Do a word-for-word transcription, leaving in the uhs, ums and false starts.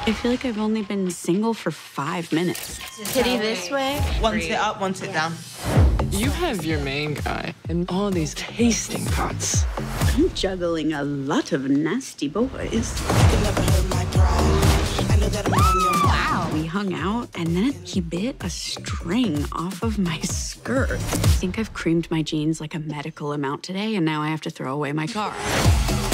I feel like I've only been single for five minutes. Kitty this way. One sit up, one sit down. You have your main guy and all these tasting pots. I'm juggling a lot of nasty boys. Wow. We hung out, and then he bit a string off of my skirt. I think I've creamed my jeans like a medical amount today, and now I have to throw away my car.